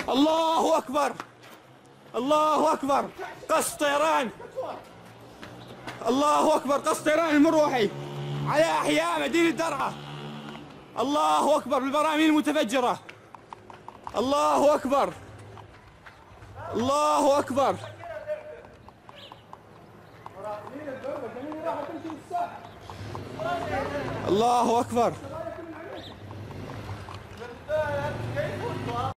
الله أكبر، الله أكبر، قصف طيران، الله أكبر، قصف طيران المروحي على أحياء مدينة درعا. الله أكبر بالبراميل المتفجرة. الله أكبر، الله أكبر. الله أكبر.